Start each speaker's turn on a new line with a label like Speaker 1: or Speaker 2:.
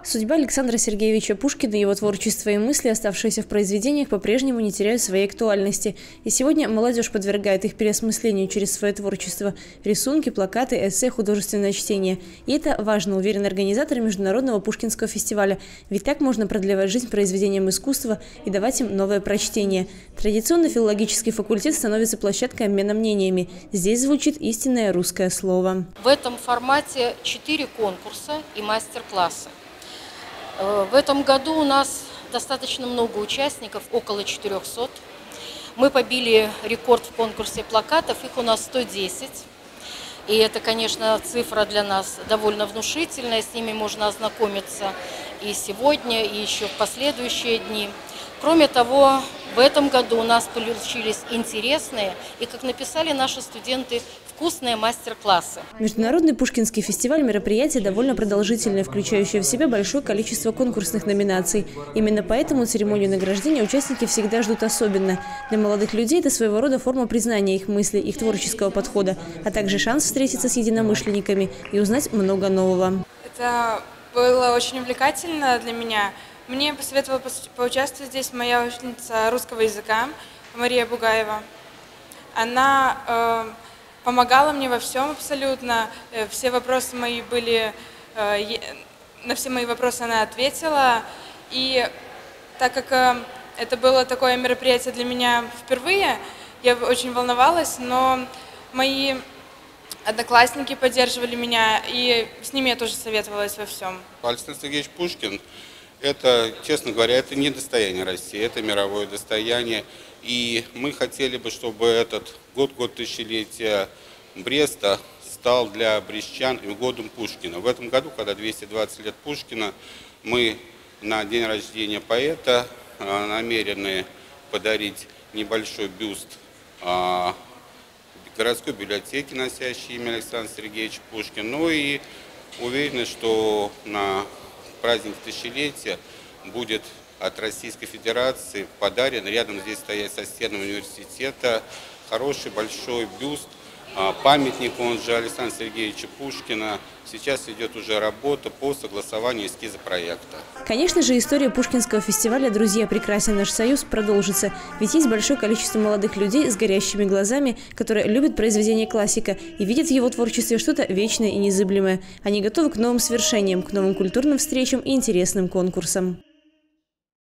Speaker 1: Судьба Александра Сергеевича Пушкина, его творчество и мысли, оставшиеся в произведениях, по-прежнему не теряют своей актуальности. И сегодня молодежь подвергает их переосмыслению через свое творчество – рисунки, плакаты, эссе, художественное чтение. И это важно, уверен организатор Международного Пушкинского фестиваля. Ведь так можно продлевать жизнь произведениям искусства и давать им новое прочтение. Традиционно филологический факультет становится площадкой обмена мнениями. Здесь звучит истинное русское слово.
Speaker 2: В этом формате 4 конкурса и мастер-классы. В этом году у нас достаточно много участников, около 400. Мы побили рекорд в конкурсе плакатов, их у нас 110. И это, конечно, цифра для нас довольно внушительная, с ними можно ознакомиться и сегодня, и еще в последующие дни. Кроме того, в этом году у нас получились интересные и, как написали наши студенты, вкусные мастер-классы.
Speaker 1: Международный Пушкинский фестиваль – мероприятие довольно продолжительное, включающее в себя большое количество конкурсных номинаций. Именно поэтому церемонию награждения участники всегда ждут особенно. Для молодых людей это своего рода форма признания их мыслей, их творческого подхода, а также шанс встретиться с единомышленниками и узнать много нового.
Speaker 3: Это было очень увлекательно для меня. Мне посоветовала поучаствовать здесь моя учительница русского языка Мария Бугаева. Она помогала мне во всем абсолютно. Все вопросы мои были, на все мои вопросы она ответила. И так как это было такое мероприятие для меня впервые, я очень волновалась, но мои одноклассники поддерживали меня, и с ними я тоже советовалась во всем.
Speaker 4: Александр Сергеевич Пушкин – это, честно говоря, это не достояние России, это мировое достояние. И мы хотели бы, чтобы этот год тысячелетия Бреста стал для брестчан годом Пушкина. В этом году, когда 220 лет Пушкина, мы на день рождения поэта намерены подарить небольшой бюст городской библиотеке, носящей имя Александра Сергеевича Пушкина. Ну и уверены, что на праздник тысячелетия будет от Российской Федерации подарен, рядом здесь стоять со стенами университета, хороший большой бюст, памятник, он же Александра Сергеевича Пушкина. Сейчас идет уже работа по согласованию эскиза проекта.
Speaker 1: Конечно же, история Пушкинского фестиваля «Друзья, прекрасен наш союз» продолжится. Ведь есть большое количество молодых людей с горящими глазами, которые любят произведения классика и видят в его творчестве что-то вечное и незыблемое. Они готовы к новым свершениям, к новым культурным встречам и интересным конкурсам.